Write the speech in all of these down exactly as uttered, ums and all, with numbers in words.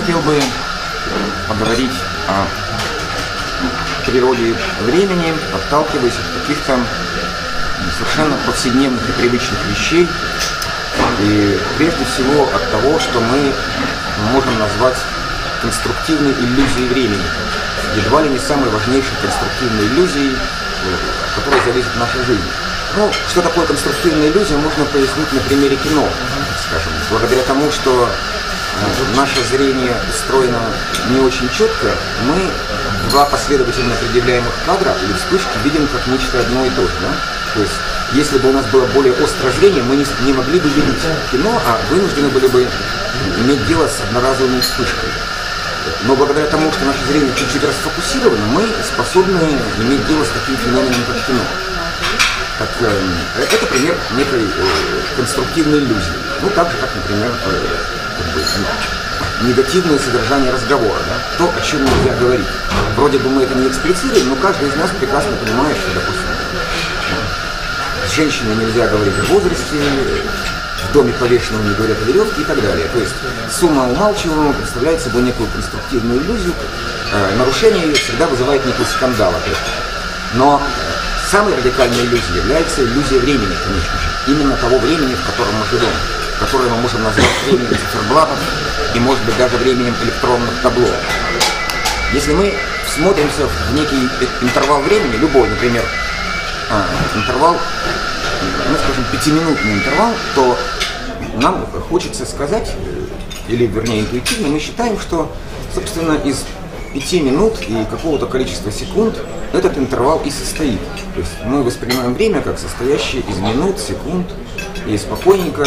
хотел бы поговорить о природе времени, отталкиваясь от каких-то совершенно повседневных и привычных вещей, и прежде всего от того, что мы можем назвать конструктивной иллюзией времени, едва ли не самой важнейшей конструктивной иллюзией, от которой зависит наша жизнь. Ну, что такое конструктивная иллюзия, можно пояснить на примере кино, скажем. Благодаря тому, что наше зрение устроено не очень четко, мы два последовательно предъявляемых кадра или вспышки видим как нечто одно и то же. Да? То есть, если бы у нас было более острое зрение, мы не, не могли бы видеть кино, а вынуждены были бы иметь дело с одноразовыми вспышками. Но благодаря тому, что наше зрение чуть-чуть расфокусировано, мы способны иметь дело с таким феноменом, как кино. Так, э, это пример некой э, конструктивной иллюзии. Ну, так же, как, например, э, как бы, негативное содержание разговора, да? То, о чем нельзя говорить. Вроде бы мы это не эксплицируем, но каждый из нас прекрасно понимает, что, допустим, с женщиной нельзя говорить о возрасте, в доме повешенного не говорят о веревке и так далее. То есть сумма умалчиваемого представляет собой некую конструктивную иллюзию, э, нарушение ее всегда вызывает некий скандал. Но самой радикальной иллюзией является иллюзия времени, конечно же. Именно того времени, в котором мы живем, которое мы можем назвать временем циферблатов и, может быть, даже временем электронных табло. Если мы всмотримся в некий интервал времени, любой, например, а, интервал, ну, скажем, пятиминутный интервал, то нам хочется сказать, или, вернее, интуитивно, мы считаем, что, собственно, из пяти минут и какого-то количества секунд этот интервал и состоит. То есть мы воспринимаем время как состоящее из минут, секунд, и спокойненько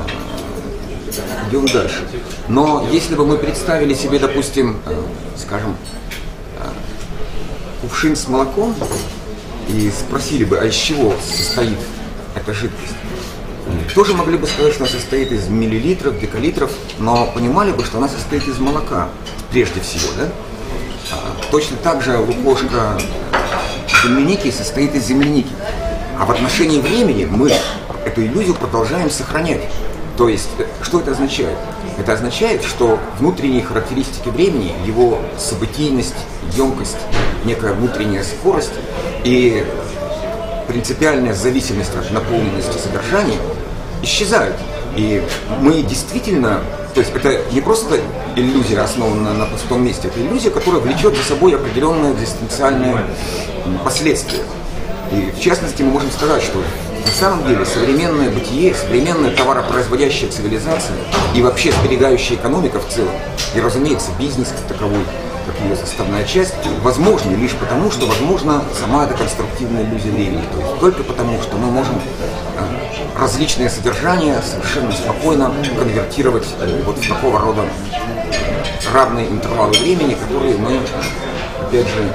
э, идем дальше. Но если бы мы представили себе, допустим, э, скажем, э, кувшин с молоком и спросили бы, а из чего состоит эта жидкость, тоже могли бы сказать, что она состоит из миллилитров, декалитров, но понимали бы, что она состоит из молока, прежде всего, да? Точно так же лукошка земляники состоит из земляники. А в отношении времени мы эту иллюзию продолжаем сохранять. То есть, что это означает? Это означает, что внутренние характеристики времени, его событийность, емкость, некая внутренняя скорость и принципиальная зависимость от наполненности содержания исчезают. И мы действительно, то есть это не просто иллюзия, основанная на пустом месте, это иллюзия, которая влечет за собой определенные экзистенциальные последствия. И в частности мы можем сказать, что на самом деле современное бытие, современная товаропроизводящая цивилизация и вообще сберегающая экономика в целом, и, разумеется, бизнес как таковой, как ее составная часть, возможны лишь потому, что возможна сама эта конструктивная иллюзия времени. То есть только потому, что мы можем различные содержания совершенно спокойно конвертировать вот в такого рода равные интервалы времени, которые мы, опять же,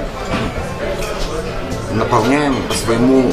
наполняем по своему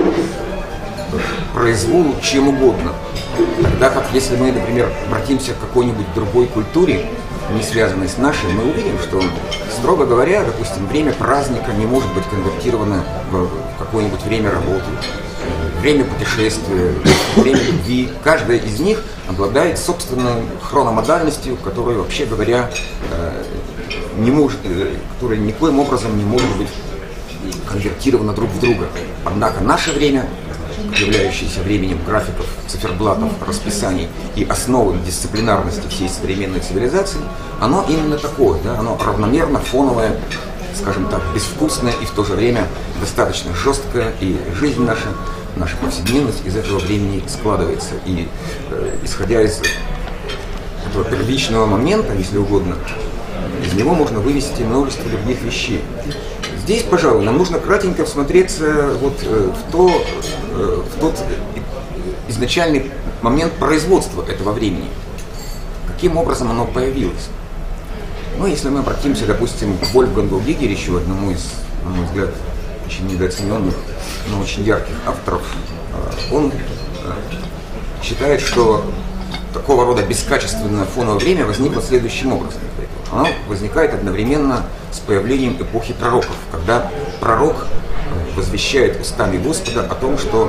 произволу чем угодно. Тогда как если мы, например, обратимся к какой-нибудь другой культуре, не связанной с нашей, мы увидим, что, строго говоря, допустим, время праздника не может быть конвертировано в какое-нибудь время работы, время путешествия, время любви. Каждая из них обладает собственной хрономодальностью, которая, вообще говоря, не может, которая никоим образом не может быть конвертирована друг в друга. Однако наше время, являющееся временем графиков, циферблатов, расписаний и основой дисциплинарности всей современной цивилизации, оно именно такое, да? Оно равномерно фоновое, скажем так, безвкусное и в то же время достаточно жесткое, и жизнь наша, наша повседневность из этого времени складывается. И э, исходя из этого первичного момента, если угодно, из него можно вывести множество других вещей. Здесь, пожалуй, нам нужно кратенько всмотреться вот э, в, то, э, в тот изначальный момент производства этого времени. Каким образом оно появилось? Ну, если мы обратимся, допустим, к Вольфгангу Гигеричу, одному из, на мой взгляд, очень недооцененных, но очень ярких авторов, э, он э, считает, что такого рода бескачественное фоновое время возникло следующим образом. Оно возникает одновременно с появлением эпохи пророков, когда пророк возвещает устами Господа о том, что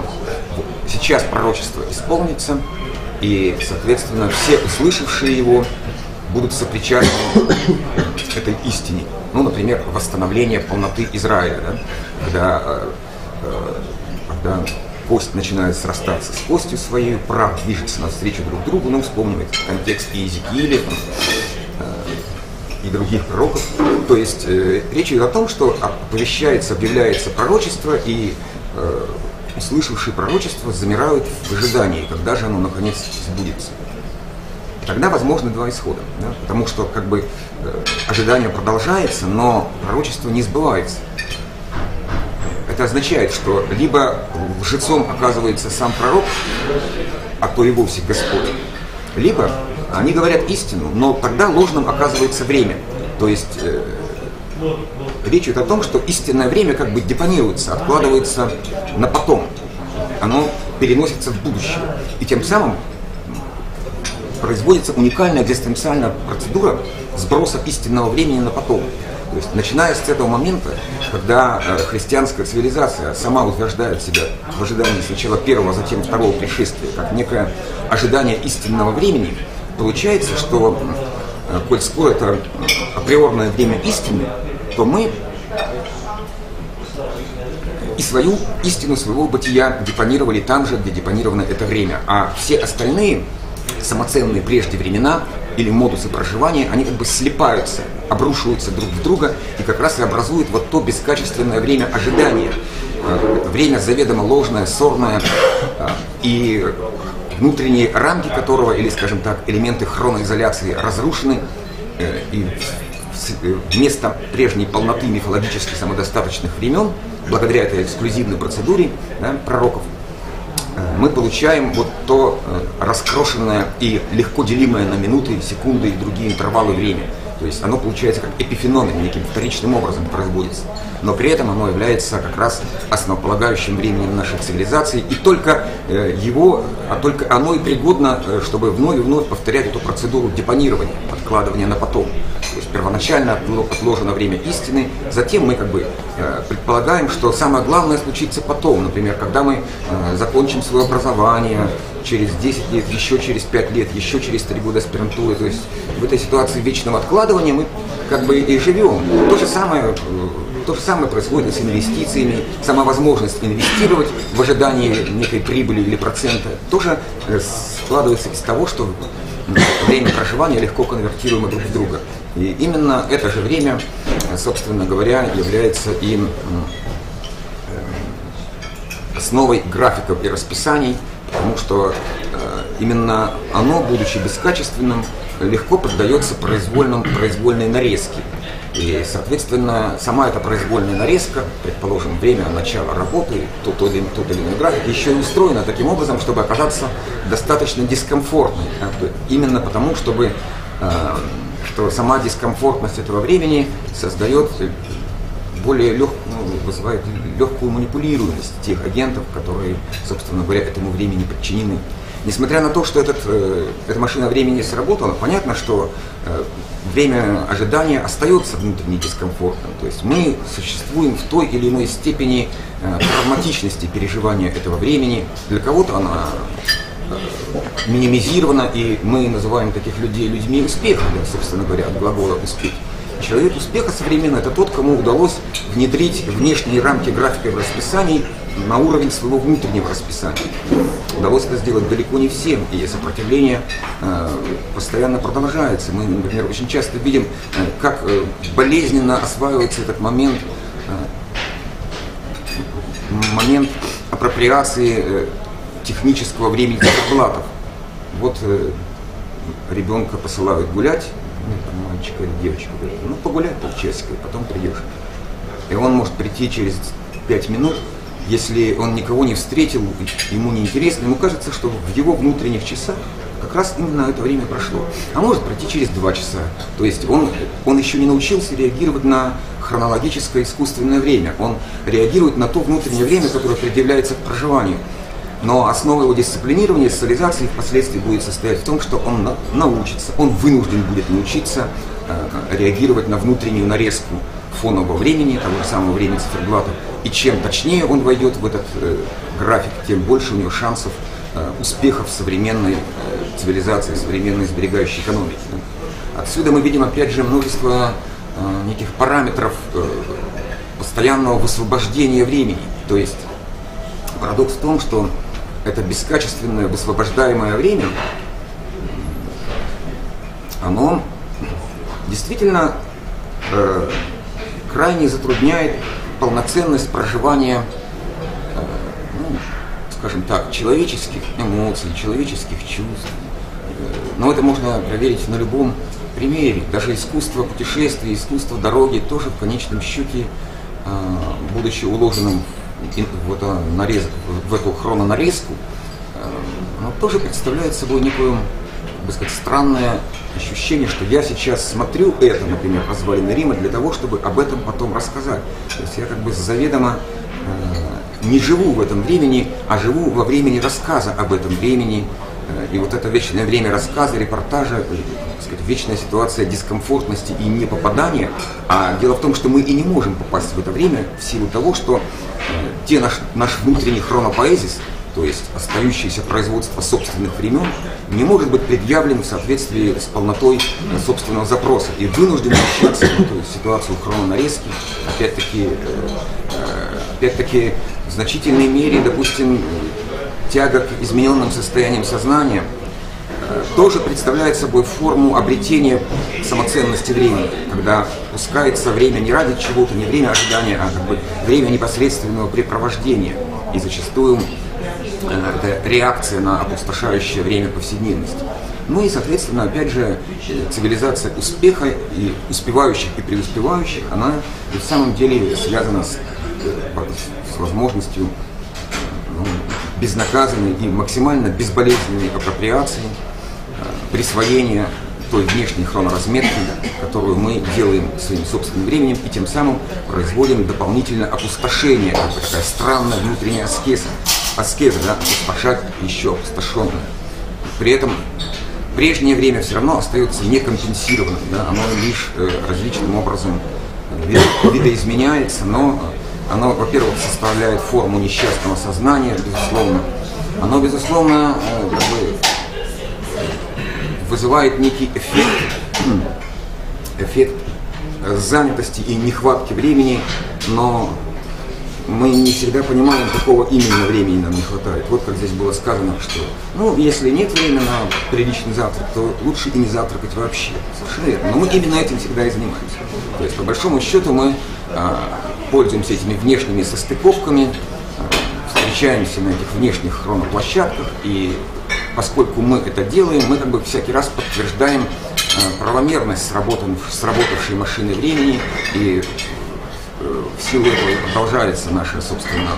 сейчас пророчество исполнится, и, соответственно, все услышавшие его будут сопричастны этой истине. Ну, например, восстановление полноты Израиля, да? когда, э, э, когда кость начинает срастаться с костью своей, прах движется навстречу друг другу. Ну, вспомним этот контекст и Иезекииля, э, и других пророков. То есть э, речь идет о том, что оповещается, объявляется пророчество, и э, услышавшие пророчество замирают в ожидании, когда же оно наконец сбудется. Тогда возможны два исхода, да? Потому что как бы э, ожидание продолжается, но пророчество не сбывается. Это означает, что либо лжецом оказывается сам пророк, а то и вовсе Господь, либо они говорят истину, но тогда ложным оказывается время. То есть э, речь идет о том, что истинное время как бы депонируется, откладывается на потом. Оно переносится в будущее. И тем самым производится уникальная экзистенциальная процедура сброса истинного времени на потом. То есть, начиная с этого момента, когда э, христианская цивилизация сама утверждает себя в ожидании сначала первого, а затем второго пришествия, как некое ожидание истинного времени, получается, что, э, коль скоро это априорное время истины, то мы и свою истину своего бытия депонировали там же, где депонировано это время. А все остальные самоценные прежде времена или модусы проживания, они как бы слипаются, обрушиваются друг в друга и как раз и образуют вот то бескачественное время ожидания. Время заведомо ложное, ссорное, и внутренние рамки которого, или, скажем так, элементы хроноизоляции разрушены, и вместо прежней полноты мифологически самодостаточных времен, благодаря этой эксклюзивной процедуре, да, пророков, мы получаем вот то раскрошенное и легко делимое на минуты, секунды и другие интервалы время. То есть оно получается как эпифеномен, неким вторичным образом производится. Но при этом оно является как раз основополагающим временем нашей цивилизации. И только его, а только оно и пригодно, чтобы вновь и вновь повторять эту процедуру депонирования, откладывания на потом. То есть первоначально отложено время истины, затем мы как бы предполагаем, что самое главное случится потом. Например, когда мы закончим свое образование, через десять лет, еще через пять лет, еще через три года аспирантуры. То есть в этой ситуации вечного откладывания мы как бы и живем. То же самое, то же самое происходит и с инвестициями. Сама возможность инвестировать в ожидании некой прибыли или процента тоже складывается из того, что время проживания легко конвертируемо друг в друга. И именно это же время, собственно говоря, является и основой графиков и расписаний, потому что э, именно оно, будучи бескачественным, легко поддается произвольным, произвольной нарезке. И, соответственно, сама эта произвольная нарезка, предположим, время начала работы, тот или, тот или иной график, еще и устроена таким образом, чтобы оказаться достаточно дискомфортной. Именно потому, чтобы, э, что сама дискомфортность этого времени создает более лег, ну, вызывает легкую манипулируемость тех агентов, которые, собственно говоря, этому времени подчинены. Несмотря на то, что этот, э, эта машина времени сработала, понятно, что э, время ожидания остается внутренне дискомфортным. То есть мы существуем в той или иной степени э, травматичности переживания этого времени. Для кого-то она э, минимизирована, и мы называем таких людей людьми успеха, да, собственно говоря, от глагола «успеть». Человек успеха современный – это тот, кому удалось внедрить внешние рамки графиков расписаний на уровень своего внутреннего расписания. Удалось это сделать далеко не всем, и сопротивление э, постоянно продолжается. Мы, например, очень часто видим, э, как э, болезненно осваивается этот момент, э, момент апроприации э, технического времени циферблатов. Вот э, ребенка посылают гулять, мальчика или девочку, говорит, ну погуляй полчасика, и потом придешь. И он может прийти через пять минут, если он никого не встретил, ему неинтересно, ему кажется, что в его внутренних часах как раз именно это время прошло. А может пройти через два часа. То есть он, он еще не научился реагировать на хронологическое искусственное время. Он реагирует на то внутреннее время, которое предъявляется к проживанию. Но основа его дисциплинирования, социализации впоследствии будет состоять в том, что он на, научится, он вынужден будет научиться э, реагировать на внутреннюю нарезку фонового времени, того же самого времени циферблата. И чем точнее он войдет в этот э, график, тем больше у него шансов э, успеха в современной э, цивилизации, современной сберегающей экономике. Да? Отсюда мы видим, опять же, множество э, неких параметров э, постоянного высвобождения времени. То есть парадокс в том, что это бескачественное высвобождаемое время, оно действительно э, крайне затрудняет полноценность проживания, э, ну, скажем так, человеческих эмоций, человеческих чувств. Но это можно проверить на любом примере. Даже искусство путешествий, искусство дороги тоже в конечном счете, будучи уложенным в, это нарезок, в эту хрононарезку, оно тоже представляет собой некое, так сказать, странное ощущение, что я сейчас смотрю это, например, развалины Рима, для того, чтобы об этом потом рассказать. То есть я как бы заведомо не живу в этом времени, а живу во времени рассказа об этом времени. И вот это вечное время рассказа, репортажа, так сказать, вечная ситуация дискомфортности и непопадания. А дело в том, что мы и не можем попасть в это время в силу того, что те наш, наш внутренний хронопоэзис, то есть остающееся производство собственных времен, не может быть предъявлен в соответствии с полнотой собственного запроса. И вынужден общаться в эту ситуацию хрононарезки, опять-таки, опять-таки в значительной мере, допустим, тяга к измененным состояниям сознания э, тоже представляет собой форму обретения самоценности времени, когда пускается время не ради чего-то, не время ожидания, а как бы время непосредственного препровождения. И зачастую э, это реакция на опустошающее время повседневности. Ну и, соответственно, опять же, цивилизация успеха и успевающих и преуспевающих, она и в самом деле связана с, с возможностью безнаказанной и максимально безболезненной апроприации, присвоения той внешней хроноразметки, которую мы делаем своим собственным временем, и тем самым производим дополнительное опустошение, как бы такая странная внутренняя аскеза, аскеза, да, опустошать еще опустошенное. При этом прежнее время все равно остается некомпенсированным, да, оно лишь э, различным образом видоизменяется, но оно, во-первых, составляет форму несчастного сознания, безусловно. Оно, безусловно, как бы вызывает некий эффект, эффект занятости и нехватки времени, но мы не всегда понимаем, какого именно времени нам не хватает. Вот как здесь было сказано, что, ну, если нет времени на приличный завтрак, то лучше и не завтракать вообще. Совершенно верно. Но мы именно этим всегда и занимаемся. То есть, по большому счету, мы а, пользуемся этими внешними состыковками, а, встречаемся на этих внешних хроноплощадках, и поскольку мы это делаем, мы как бы всякий раз подтверждаем а, правомерность сработавшей машины времени, и в силу этого продолжается наша, собственно,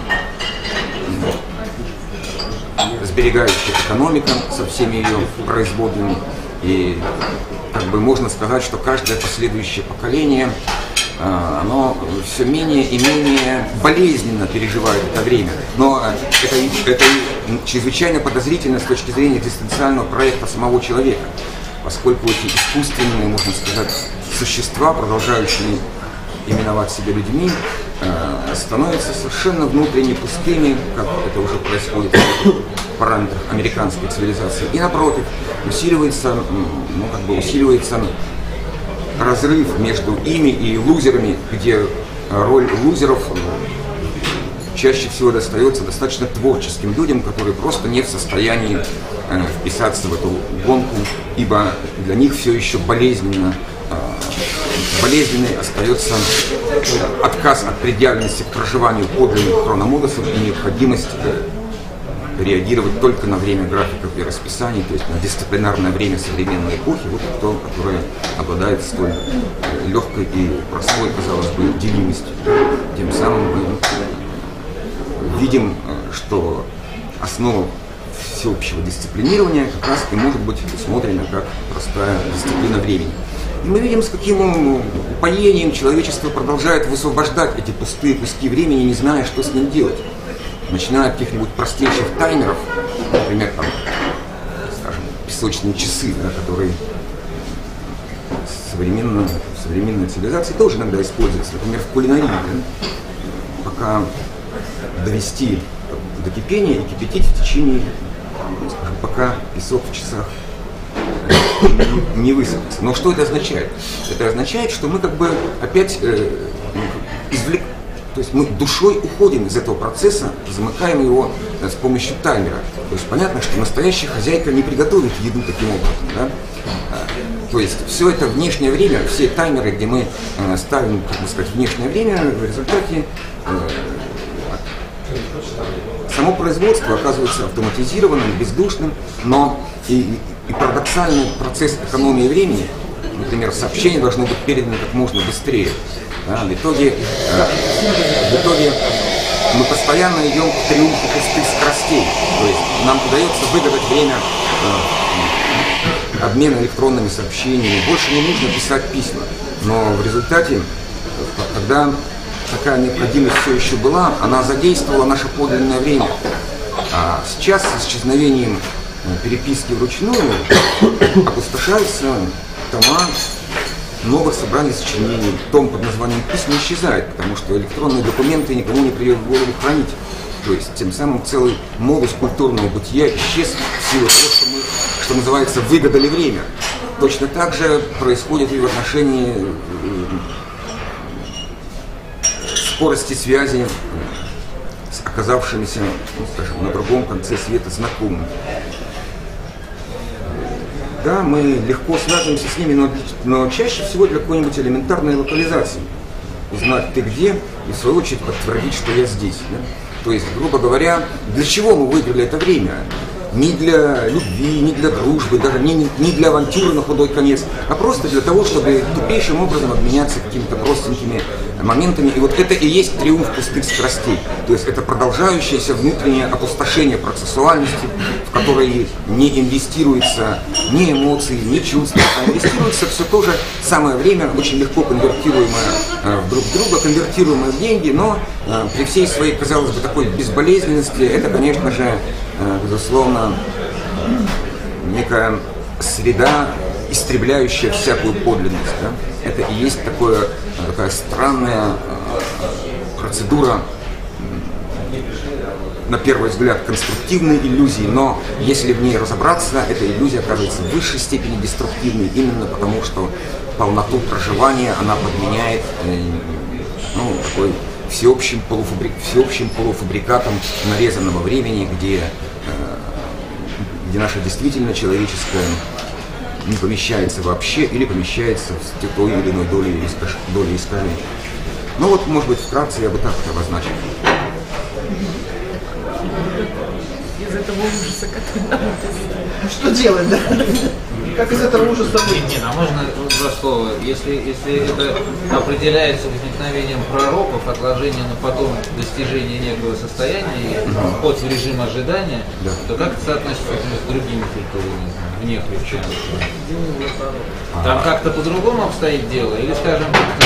сберегающая экономика со всеми ее производными. И как бы можно сказать, что каждое последующее поколение, оно все менее и менее болезненно переживает это время. Но это, это чрезвычайно подозрительно с точки зрения экзистенциального проекта самого человека, поскольку эти искусственные, можно сказать, существа, продолжающие именовать себя людьми, э, становятся совершенно внутренне пустыми, как это уже происходит в параметрах американской цивилизации. И напротив, усиливается, ну, как бы усиливается разрыв между ими и лузерами, где роль лузеров чаще всего достается достаточно творческим людям, которые просто не в состоянии э, вписаться в эту гонку, ибо для них все еще болезненно Болезненной остается отказ от предъявленности к проживанию подлинных хрономодусов и необходимость реагировать только на время графиков и расписаний, то есть на дисциплинарное время современной эпохи, вот то, которое обладает столь легкой и простой, казалось бы, делимостью. Тем самым мы видим, что основа всеобщего дисциплинирования как раз и может быть усмотрена как простая дисциплина времени. И мы видим, с каким упоением человечество продолжает высвобождать эти пустые куски времени, не зная, что с ним делать. Начиная от каких-нибудь простейших таймеров, например, там, скажем, песочные часы, да, которые современно, в современной цивилизации тоже иногда используются, например, в кулинарии. Да, пока довести до кипения и кипятить в течение, скажем, пока песок в часах не высыпаться. Но что это означает? Это означает, что мы как бы опять э, извлек... То есть мы душой уходим из этого процесса, замыкаем его с помощью таймера. То есть понятно, что настоящая хозяйка не приготовит еду таким образом. Да? То есть все это внешнее время, все таймеры, где мы ставим, как бы сказать, внешнее время, в результате само производство оказывается автоматизированным, бездушным, но и, и парадоксальный процесс экономии времени, например, сообщения должны быть переданы как можно быстрее. Да, в, итоге, э, в итоге мы постоянно идем к триумфу пустых скоростей. То есть нам удается выгадать время э, обмена электронными сообщениями. Больше не нужно писать письма. Но в результате, когда такая необходимость все еще была, она задействовала наше подлинное время. А сейчас с исчезновением переписки вручную опустошаются тома новых собраний сочинений. Том под названием «Письма» исчезает, потому что электронные документы никому не придет в голову хранить. То есть тем самым целый модус культурного бытия исчез в силу того, что мы, что называется, выгадали время. Точно так же происходит и в отношении скорости связи с оказавшимися, ну, скажем, на другом конце света знакомыми. Да, мы легко связываемся с ними, но, но чаще всего для какой-нибудь элементарной локализации. Узнать ты где и в свою очередь подтвердить, что я здесь. Да? То есть, грубо говоря, для чего мы выиграли это время? Не для любви, не для дружбы, даже не, не для авантюры на худой конец, а просто для того, чтобы тупейшим образом обменяться какими-то простенькими моментами. И вот это и есть триумф пустых скоростей. То есть это продолжающееся внутреннее опустошение процессуальности, в которой не инвестируется ни эмоции, ни чувства, а инвестируется все то же самое время, очень легко конвертируемое э, друг в друга, конвертируемое в деньги, но э, при всей своей, казалось бы, такой безболезненности, это, конечно же, э, безусловно, некая среда, истребляющая всякую подлинность. Да? Это и есть такое, такая странная процедура, на первый взгляд, конструктивной иллюзии, но если в ней разобраться, эта иллюзия оказывается в высшей степени деструктивной, именно потому что полноту проживания она подменяет ну, такой всеобщим, полуфабрик, всеобщим полуфабрикатом нарезанного времени, где где наша действительно человеческая не помещается вообще или помещается в той или иной доле, доле искажений. Ну вот, может быть, вкратце я бы так это обозначил. Из этого ужаса, который нам ну, что делать, да? Как из этого ужаса выйти? Нет, а можно два слова? Если, если это определяется возникновением пророков, отложение на потом достижения некого состояния, вход в режим ожидания, да. То как это соотносится с другими культурами, вне христианства? Там как-то по-другому обстоит дело? Или, скажем,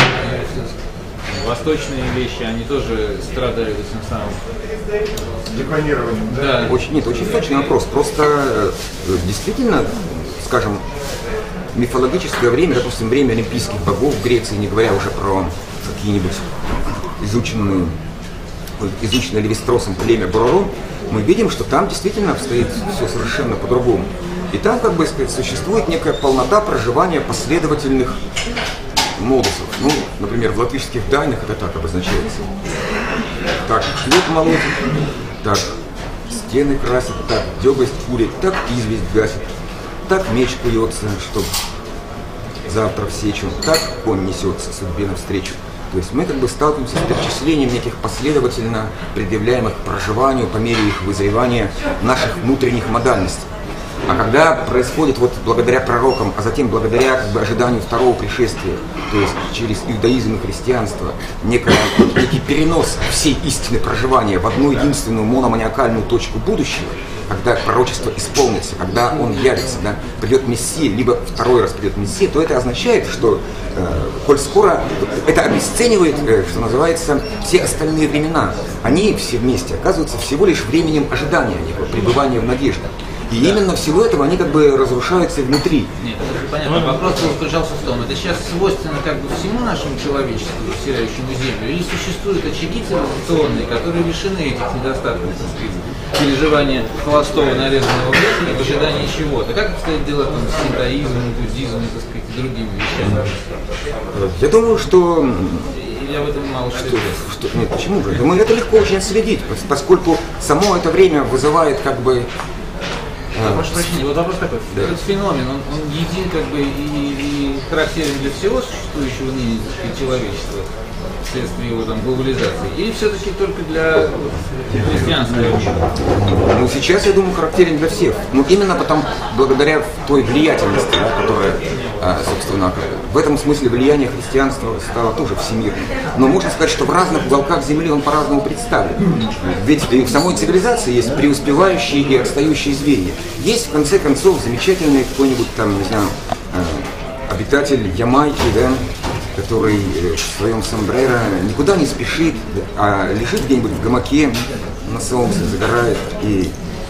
восточные вещи, они тоже страдают этим самым деконированием, да? Да. Очень, нет, очень точный вопрос. Просто действительно, скажем, мифологическое время, допустим, время олимпийских богов в Греции, не говоря уже про какие-нибудь изученные, изученное Левистросом племя Бороро, мы видим, что там действительно обстоит все совершенно по-другому. И там, как бы сказать, существует некая полнота проживания последовательных модусов. Ну, например, в латышских дайнах это так обозначается. Так хлеб молотит, так стены красят, так дёгость курит, так известь гасит, так меч куется, чтоб завтра в сечу, так конь несется судьбе навстречу. То есть мы как бы сталкиваемся с перечислением неких последовательно предъявляемых к проживанию по мере их вызревания наших внутренних модальностей. А когда происходит вот благодаря пророкам, а затем благодаря как бы ожиданию второго пришествия, то есть через иудаизм и христианство, некий, некий перенос всей истины проживания в одну единственную мономаниакальную точку будущего, когда пророчество исполнится, когда он явится, да, придет Мессия, либо второй раз придет Мессия, то это означает, что э, коль скоро это обесценивает, э, что называется, все остальные времена. Они все вместе оказываются всего лишь временем ожидания, некого пребывания в надежде. И да. Именно в силу этого они как бы разрушаются внутри. Нет, это понятно. Вопрос заключался в том, это сейчас свойственно как бы всему нашему человечеству, заселяющему Землю, или существуют очаги цивилизационные, которые лишены этих недостатков, так сказать, переживания холостого нарезанного времени в ожидании чего-то. Как обстоят дела там, с синтоизмом, буддизмом, так сказать, и другими вещами? Я думаю, что... Я в этом мало что, что, что Нет, почему же? Думаю, это легко очень отследить, поскольку само это время вызывает как бы... А, прошу прощения, вот вопрос такой. Да. Этот феномен, он, он един как бы и, и характерен для всего существующего ныне человечества вследствие его там глобализации, или все-таки только для христианского мира? Ну, сейчас, я думаю, характерен для всех. Ну, именно потому, благодаря той влиятельности, да, которая, собственно, в этом смысле влияние христианства стало тоже всемирным. Но можно сказать, что в разных уголках Земли он по-разному представлен. Ведь в самой цивилизации есть преуспевающие и отстающие звенья. Есть, в конце концов, замечательный какой-нибудь там, не знаю, обитатель Ямайки, да, который в своем сомбреро никуда не спешит, а лежит где-нибудь в гамаке на солнце, загорает, и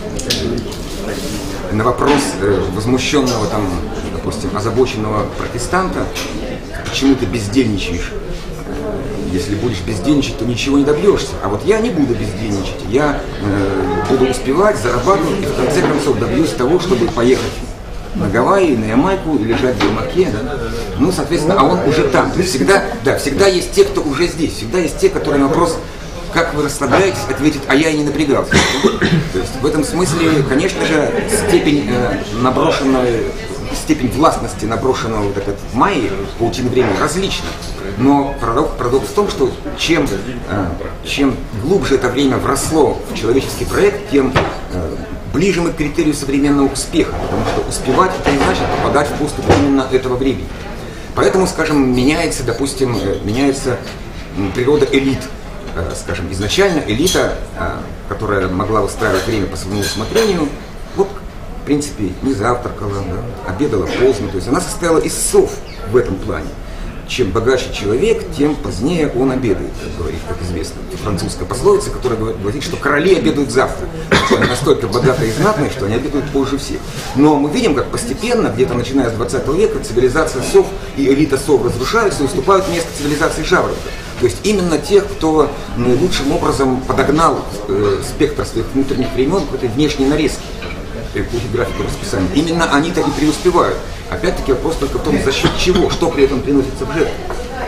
на вопрос возмущенного, там, допустим, озабоченного протестанта, почему ты бездельничаешь? Если будешь бездельничать, то ничего не добьешься. А вот я не буду бездельничать, я э, буду успевать, зарабатывать, и в конце концов добьюсь того, чтобы поехать на Гавайи, на Ямайку и лежать в гамаке. Ну, соответственно, а он уже там. То есть всегда, да, всегда есть те, кто уже здесь. Всегда есть те, которые на вопрос, как вы расслабляетесь, ответят, а я и не напрягался. То есть в этом смысле, конечно же, степень э, наброшенной, степень властности наброшенного вот этот майи паутины времени различна. Но парадокс, парадокс в том, что чем, э, чем глубже это время вросло в человеческий проект, тем э, ближе мы к критерию современного успеха, потому что успевать это не значит попадать в поступь именно этого времени. Поэтому, скажем, меняется, допустим, меняется природа элит. Скажем, изначально элита, которая могла выстраивать время по своему усмотрению, вот, в принципе, не завтракала, да, обедала поздно, то есть она состояла из сов в этом плане. Чем богаче человек, тем позднее он обедает, как говорит, как известно. Французская пословица, которая говорит, что короли обедают завтра. Они настолько богатые и знатные, что они обедают позже всех. Но мы видим, как постепенно, где-то начиная с двадцатого века, цивилизация сов и элита сов разрушаются и уступают место цивилизации жаворонков. То есть именно тех, кто наилучшим образом подогнал э, спектр своих внутренних времен к этой внешней нарезке, эпохи графика расписания. Именно они-то и преуспевают. Опять-таки вопрос только в том, за счет чего, что при этом приносится в жертву.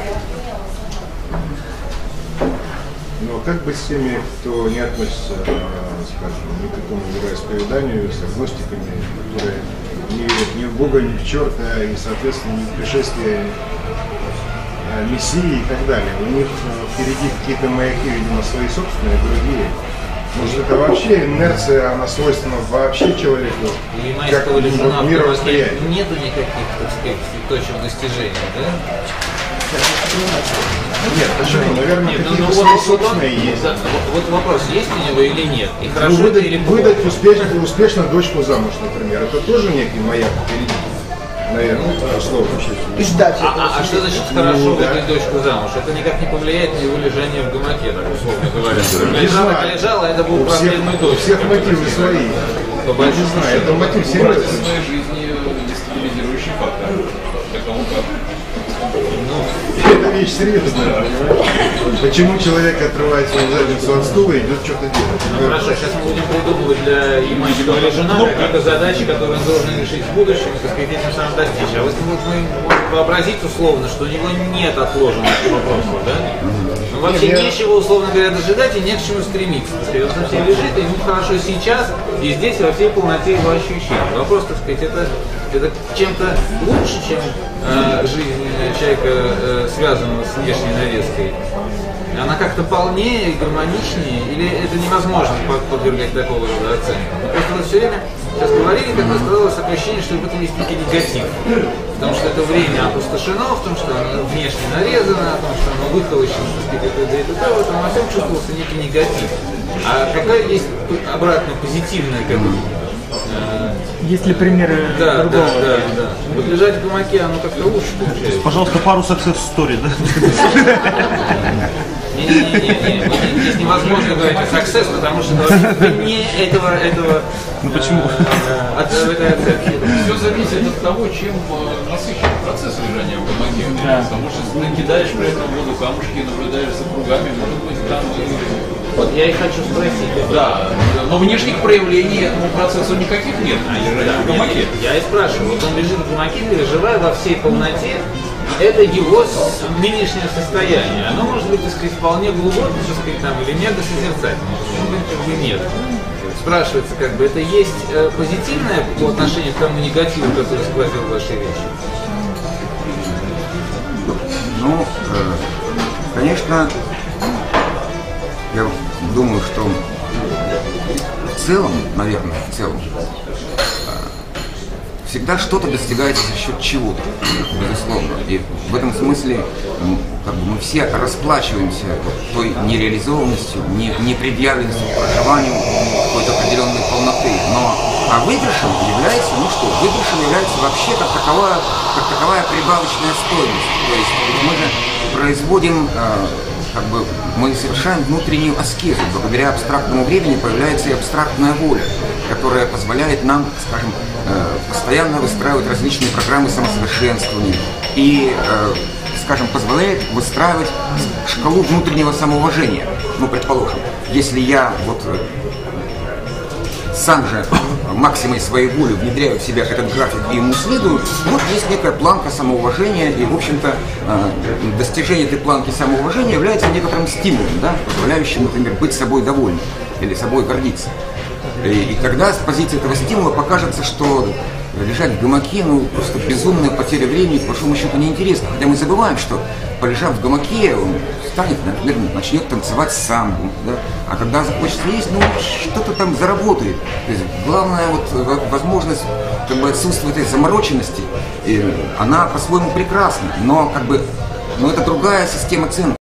Но как быть с теми, кто не относится, скажем, ни к какому вероисповеданию, с агностиками, которые не верят ни в Бога, ни в черта, и, соответственно, ни в пришествие Мессии и так далее. У них впереди какие-то маяки, видимо, свои собственные, другие. Может, это вообще инерция, она свойственна вообще человеку, как мировосприятие? Нету никаких, так сказать, точек достижения, да? Нет, почему? Наверное, нет, какие-то ну, свои вот, собственные вот, есть. Вот, вот вопрос, есть у него или нет? И хорошо ну, выдать, или плохо? Выдать успешно, успешно дочку замуж, например, это тоже некий маяк впереди. Наверное, условно. И ждать а, этого. а, а что значит хорошо выдать дочку замуж? Это никак не повлияет на его лежание в гамаке, так условно говоря. Лежала, так лежала, это был проблемный дочь. У всех мотивы свои. По большому счету. Это мотив серьезный. В своей жизни дестабилизирующий фактор. Такому как. Это вещь серьезная, понимаешь? Почему человек отрывает свою задницу от стула и идет что-то делать? Ну, хорошо, сейчас мы будем придумывать для имущего или жена какие-то задачи, которые он должен решить в будущем, и, так сказать, этим самым достичь. А вот мы можем вообразить условно, что у него нет отложенных вопросов, да? Ну, вообще нечего, условно говоря, дожидать и не к чему стремиться. Так сказать, он совсем лежит, и ему хорошо сейчас, и здесь во всей полноте его ощущений. Вопрос, так сказать, это, это чем-то лучше, чем э, жизнь человека, э, связанного с внешней нарезкой. Она как-то полнее, гармоничнее, или это невозможно подвергать такого рода оценки? Мы просто вот все время сейчас говорили, как бы сказалось ощущение, что в этом есть некий негатив. Потому что это время опустошено, в том, что оно внешне нарезано, в том, что оно выхолощено, так сказать, это, это, это, вот, во всем чувствовался некий негатив. А какая есть обратная, позитивная, как бы, есть ли примеры да, другого? Да, да, да. Вот лежать в гамаке, оно как-то лучше получается. Пожалуйста, пару success story, да? Не-не-не, здесь невозможно говорить о success, потому что не этого, этого... Ну почему? От этой оценки. Все зависит от того, чем насыщен процесс лежания в гамаке. Да. Потому что если ты кидаешь при этом в воду камушки и наблюдаешь за кругами, может быть, там Вот я и хочу спросить. Да, но внешних проявлений этому процессу никаких нет. Да, в гамаке. Я и спрашиваю, вот он лежит в гамаке, переживая во всей полноте, это его с- нынешнее состояние. Оно может быть, так сказать, вполне глубоким, так сказать, там, или мега созерцательным. Почему бы, как бы нет? Спрашивается, как бы, это есть э, позитивное по отношению к тому негативу, который сквозил в вашей речи? Ну, э, конечно, я думаю, что в целом, наверное, в целом, э, всегда что-то достигается за счет чего-то, безусловно. И в этом смысле м, как бы мы все расплачиваемся вот той нереализованностью, не, непредъявленностью к проживанию какой-то определенной полноты. Но а выигрышем является, ну что, выигрышем является вообще как таковая, как таковая прибавочная стоимость. То есть мы же производим, э, как бы, мы совершаем внутреннюю аскезу. Благодаря абстрактному времени появляется и абстрактная воля, которая позволяет нам, скажем, э, постоянно выстраивать различные программы самосовершенствования и, э, скажем, позволяет выстраивать шкалу внутреннего самоуважения. Ну, предположим, если я вот сам же максимой своей воли внедряю в себя этот график и ему следую, вот есть некая планка самоуважения, и, в общем-то, достижение этой планки самоуважения является некоторым стимулом, да, позволяющим, например, быть собой довольным или собой гордиться. И, и тогда с позиции этого стимула покажется, что лежать в гамаке, ну, просто безумная потеря времени, по большому счету, неинтересно. Хотя мы забываем, что, полежав в гамаке, он встанет, например, начнет танцевать самбу, да? А когда захочет есть, ну, что-то там заработает. То есть главная вот возможность, как бы, отсутствия этой замороченности, и она по-своему прекрасна, но, как бы, но это другая система ценностей.